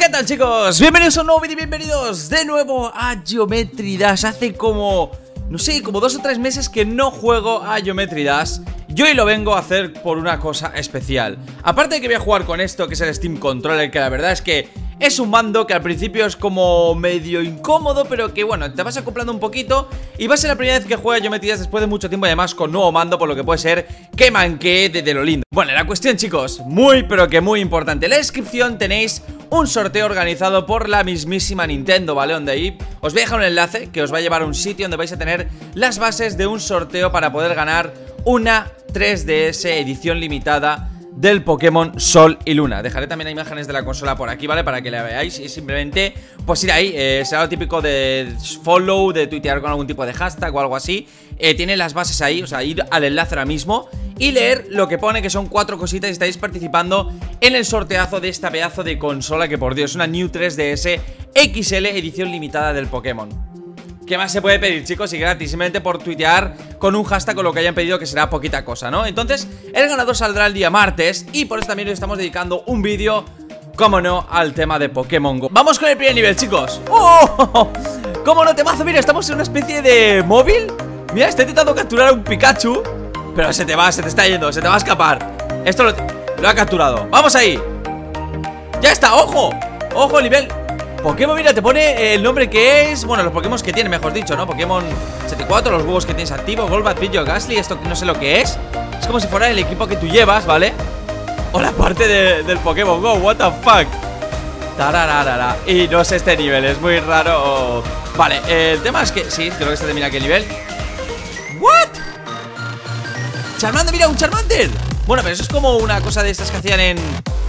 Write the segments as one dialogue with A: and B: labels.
A: ¿Qué tal, chicos? Bienvenidos a un nuevo vídeo, bienvenidos de nuevo a Geometry Dash. Hace como, no sé, como 2 o 3 meses que no juego a Geometry Dash. Yo hoy lo vengo a hacer por una cosa especial. Aparte de que voy a jugar con esto, que es el Steam Controller, que la verdad es que es un mando que al principio es como medio incómodo, pero que bueno, te vas acoplando un poquito. Y va a ser la primera vez que juega Geometry Dash después de mucho tiempo, y además con nuevo mando, por lo que puede ser que manqué de lo lindo. Bueno, la cuestión, chicos, muy pero que muy importante. En la descripción tenéis un sorteo organizado por la mismísima Nintendo, ¿vale? Donde ahí os voy a dejar un enlace que os va a llevar a un sitio donde vais a tener las bases de un sorteo para poder ganar una 3DS edición limitada del Pokémon Sol y Luna. Dejaré también imágenes de la consola por aquí, ¿vale? Para que la veáis y simplemente pues ir ahí. Será lo típico de follow, de tuitear con algún tipo de hashtag o algo así. Tiene las bases ahí, o sea, ir al enlace ahora mismo y leer lo que pone, que son 4 cositas, y estáis participando en el sorteazo de esta pedazo de consola que, por Dios, es una New 3DS XL edición limitada del Pokémon. ¿Qué más se puede pedir, chicos? Y gratis, simplemente por tuitear con un hashtag con lo que hayan pedido, que será poquita cosa, ¿no? Entonces, el ganador saldrá el día martes, y por eso también le estamos dedicando un vídeo, como no, al tema de Pokémon Go. Vamos con el primer nivel, chicos. ¡Oh! ¿Cómo no, temazo? Mira, estamos en una especie de móvil. Mira, estoy intentando capturar a un Pikachu, pero se te está yendo, se te va a escapar. Esto lo ha capturado. ¡Vamos ahí! ¡Ya está! ¡Ojo! ¡Ojo, nivel! Pokémon, mira, te pone el nombre que es. Bueno, los Pokémon que tiene, mejor dicho, ¿no? Pokémon 74, los huevos que tienes activos, Golbat, Pidgeot, Gastly. Esto no sé lo que es. Es como si fuera el equipo que tú llevas, ¿vale? O la parte del Pokémon Go, what the fuck. Tarararara. Y no sé este nivel, es muy raro. Vale, el tema es que sí, creo que se termina aquí el nivel. ¿What? Charmander, mira, un Charmander. Bueno, pero eso es como una cosa de estas que hacían en...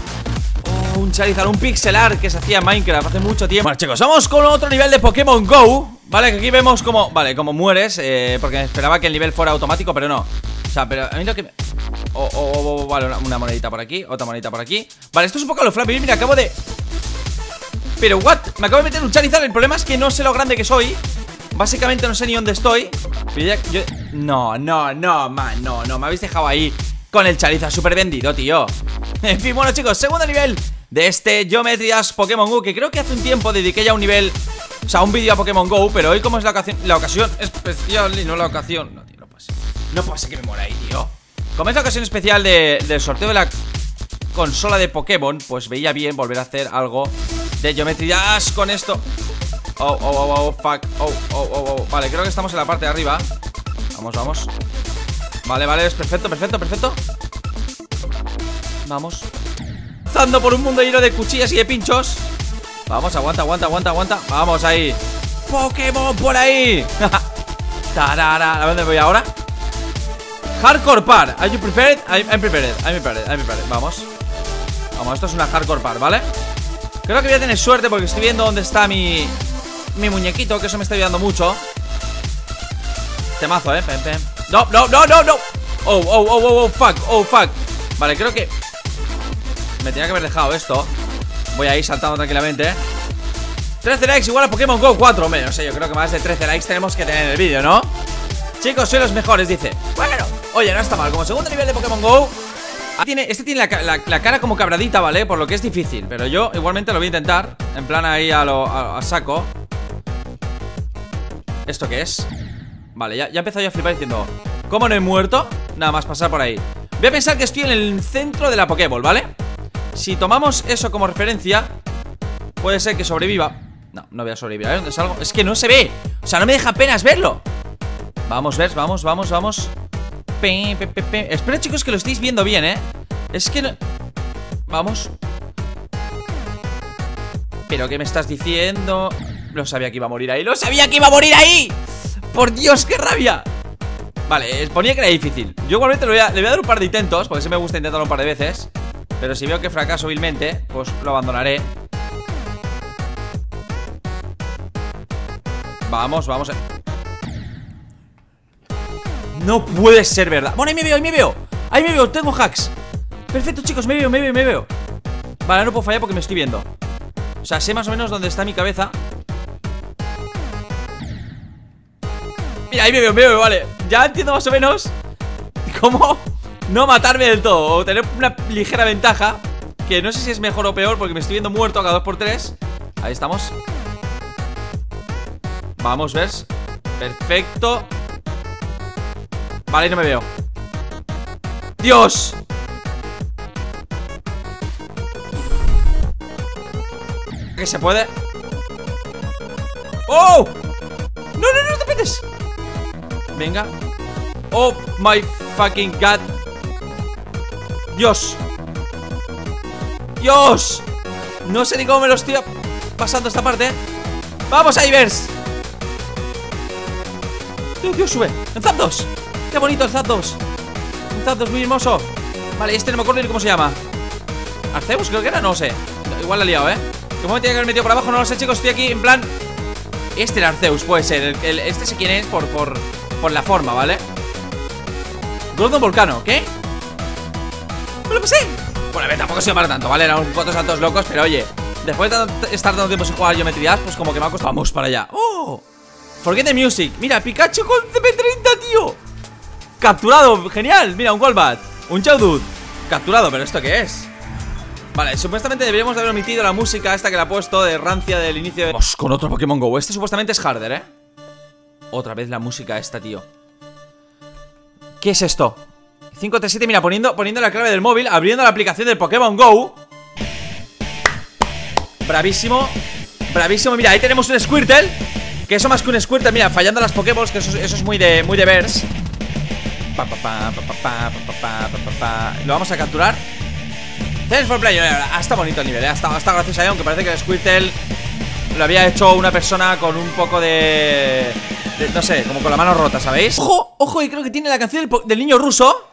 A: un Charizard, un pixel art que se hacía en Minecraft hace mucho tiempo. Bueno, chicos, vamos con otro nivel de Pokémon Go. Vale, que aquí vemos como... Vale, como mueres, porque esperaba que el nivel fuera automático, pero no. O sea, pero a mí lo que... vale, una monedita por aquí, otra monedita por aquí. Vale, esto es un poco a lo Flappy. Mira, acabo de... Pero, what? Me acabo de meter un Charizard. El problema es que no sé lo grande que soy. Básicamente no sé ni dónde estoy. Pero ya... No, me habéis dejado ahí con el Charizard súper vendido, tío. En fin, bueno, chicos, segundo nivel de este Geometry Dash Pokémon Go, que creo que hace un tiempo dediqué ya un nivel, o sea, un vídeo a Pokémon Go, pero hoy como es la ocasión especial y no la ocasión... No, tío, no puede ser que me muera ahí, tío. Como es la ocasión especial del sorteo de la consola de Pokémon, pues veía bien volver a hacer algo de Geometry Dash con esto. Fuck. Vale, creo que estamos en la parte de arriba. Vamos. Vale, es perfecto. Vamos. Avanzando por un mundo lleno de cuchillas y de pinchos. Vamos, aguanta. Vamos ahí. Pokémon por ahí. Tarara. ¿A dónde voy ahora? Hardcore par. Are you prepared? I'm prepared. Vamos, esto es una hardcore par, ¿vale? Creo que voy a tener suerte porque estoy viendo dónde está mi muñequito, que eso me está ayudando mucho. Temazo, pem. No. Fuck. Vale, creo que me tenía que haber dejado esto. Voy a ir saltando tranquilamente. 13 likes igual a Pokémon Go 4. Hombre, no sé, yo creo que más de 13 likes tenemos que tener en el vídeo, ¿no? Chicos, sois los mejores, dice. Bueno, oye, no está mal. Como segundo nivel de Pokémon Go, este tiene la cara como cabradita, ¿vale? Por lo que es difícil, pero yo igualmente lo voy a intentar. En plan ahí a saco. ¿Esto qué es? Vale, ya he empezado yo a flipar diciendo, ¿cómo no he muerto? Nada más pasar por ahí. Voy a pensar que estoy en el centro de la Pokéball, ¿vale? Si tomamos eso como referencia, puede ser que sobreviva. No voy a sobrevivir, ¿eh? ¿Dónde salgo? Es que no se ve. O sea, no me deja apenas verlo. Vamos. Espero, chicos, que lo estéis viendo bien, ¿eh? Es que no... Vamos. ¿Pero qué me estás diciendo? Lo sabía que iba a morir ahí. ¡Por Dios, qué rabia! Vale, ponía que era difícil. Yo igualmente le voy a dar un par de intentos, porque sí me gusta intentarlo un par de veces. Pero si veo que fracaso vilmente, pues lo abandonaré. Vamos. No puede ser verdad. Bueno, ahí me veo, tengo hacks. Perfecto, chicos, me veo. Vale, no puedo fallar porque me estoy viendo. O sea, sé más o menos dónde está mi cabeza. Mira, ahí me veo, vale. Ya entiendo más o menos cómo no matarme del todo, o tener una ligera ventaja. que no sé si es mejor o peor, porque me estoy viendo muerto a cada 2x3. Ahí estamos. Vamos, ¿ves? Perfecto. Vale, no me veo. ¡Dios! ¿Qué se puede? ¡Oh! ¡No, no, no te metes! Venga. ¡Oh, my fucking god! ¡Dios! ¡Dios! No sé ni cómo me lo estoy pasando esta parte. ¡Vamos, Ivers! Dios, sube. ¡En Zapdos! ¡Qué bonito el Zapdos! Un Zapdos muy hermoso. Vale, este no me acuerdo ni cómo se llama. Arceus creo que era, no sé. Igual la he liado, ¿Cómo me tiene que haber metido por abajo? No lo sé, chicos. Estoy aquí en plan... Este era Arceus, puede ser. Este sé quién es por la forma, ¿vale? Gordon Volcano, ¿qué? ¡Me lo pasé! Bueno, a ver, tampoco ha sido para tanto, ¿vale? Eran unos cuantos saltos locos, pero oye, después de estar tanto tiempo sin jugar a Geometry Dash, pues como que me ha costado. Vamos para allá. ¡Oh! Forget the music. Mira, Pikachu con CP30, tío. Capturado, genial. Mira, un Golbat, un Chowdhull. Capturado, pero ¿esto qué es? Vale, supuestamente deberíamos de haber omitido la música esta que le ha puesto de rancia del inicio de... Vamos con otro Pokémon GO. Este supuestamente es harder, Otra vez la música esta, tío. ¿Qué es esto? 537, mira, poniendo la clave del móvil, abriendo la aplicación del Pokémon GO. Bravísimo. Bravísimo, mira, ahí tenemos un Squirtle. Que eso más que un Squirtle, mira, fallando las Pokéballs. Que eso es muy de Bears. Lo vamos a capturar. Thanks for playing. Está bonito el nivel, Está gracioso ahí, aunque parece que el Squirtle lo había hecho una persona con un poco de no sé, como con la mano rota, ¿sabéis? ¡Ojo! ¡Ojo! Y creo que tiene la canción del niño ruso.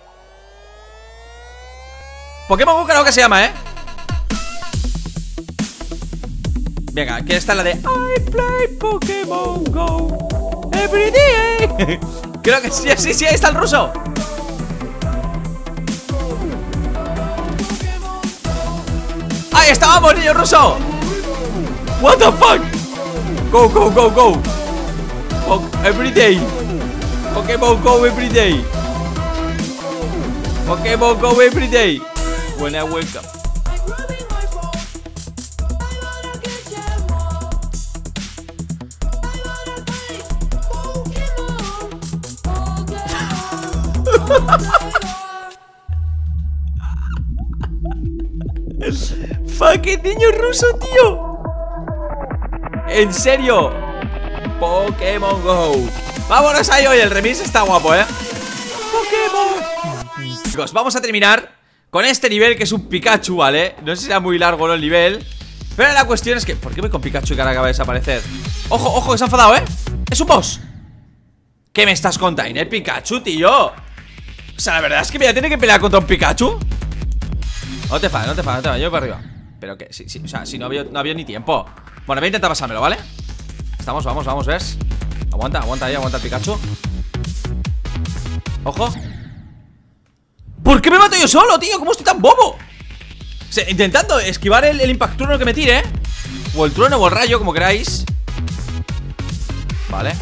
A: Pokémon Go creo que se llama, Venga, que esta es la de I play Pokémon Go every day. Creo que sí, ahí está el ruso. ¡Ahí estábamos, niño ruso! What the fuck? Go, go, go, go. Every day. Pokémon Go every day. Pokémon Go every day. When I wake up. Fucking niño ruso, tío. En serio. Pokémon Go. Vámonos ahí hoy, el remix está guapo, Pokémon. Chicos, vamos a terminar con este nivel que es un Pikachu, ¿vale? No sé si será muy largo o no el nivel, pero la cuestión es que... ¿Por qué voy con Pikachu y que ahora acaba de desaparecer? Ojo, ojo, que se ha enfadado, Es un boss. ¿Qué me estás contando, Pikachu, tío? O sea, la verdad es que me voy a tener que pelear contra un Pikachu. No te enfades, yo voy para arriba. Pero que, sí, o sea, si no había ni tiempo. Bueno, voy a intentar pasármelo, ¿vale? Vamos, ¿ves? Aguanta ahí, aguanta el Pikachu. Ojo. ¿Por qué me mato yo solo, tío? ¿Cómo estoy tan bobo? O sea, intentando esquivar el Impact Trueno que me tire, o el trueno o el rayo, como queráis. Vale.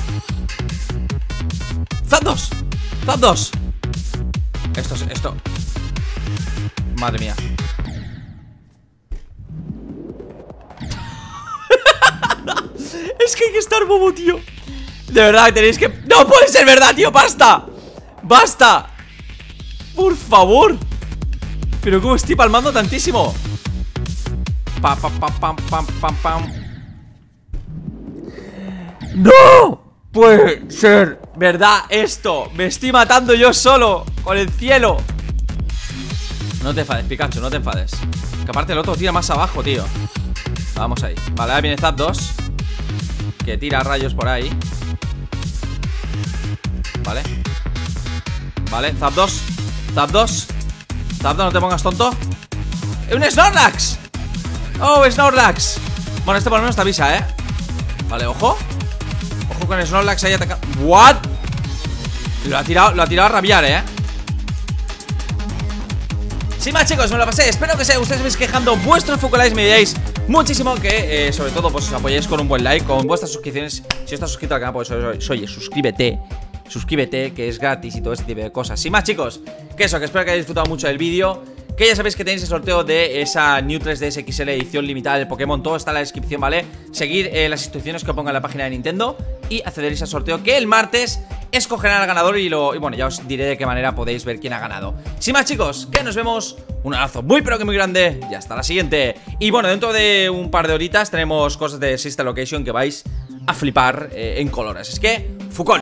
A: ¡Zapdos! ¡Zapdos! Esto. Madre mía. Es que hay que estar bobo, tío. De verdad, tenéis que... ¡No puede ser verdad, tío! ¡Basta! ¡Basta! Por favor. Pero cómo estoy palmando tantísimo. Pam. ¡No! Puede ser verdad esto. Me estoy matando yo solo con el cielo. No te enfades, Pikachu, no te enfades. Que aparte el otro tira más abajo, tío. Vamos ahí. Vale, ahora viene Zapdos, que tira rayos por ahí. Vale, Zapdos, no te pongas tonto. ¡Un Snorlax! ¡Oh, Snorlax! Bueno, este por lo menos te avisa, Vale, ojo. Ojo con Snorlax ahí atacando. ¿What? Lo ha tirado a rabiar, Sin más, chicos, me lo pasé. Espero que os haya gustado. Estáis quejando vuestros Focolikes. Me diréis muchísimo que, sobre todo, pues os apoyéis con un buen like, con vuestras suscripciones. Si estás suscrito al canal, pues oye, suscríbete, que es gratis y todo ese tipo de cosas. Sin más, chicos, que espero que hayáis disfrutado mucho del vídeo, que ya sabéis que tenéis el sorteo de esa New 3DS XL edición limitada del Pokémon. Todo está en la descripción, ¿vale? Seguir las instrucciones que os ponga en la página de Nintendo y accederéis al sorteo, que el martes escogerán al ganador y bueno, ya os diré de qué manera podéis ver quién ha ganado. Sin más, chicos, que nos vemos. Un abrazo muy pero que muy grande y hasta la siguiente. Y bueno, dentro de un par de horitas tenemos cosas de Sister Location que vais a flipar en colores. Es que, Foucault.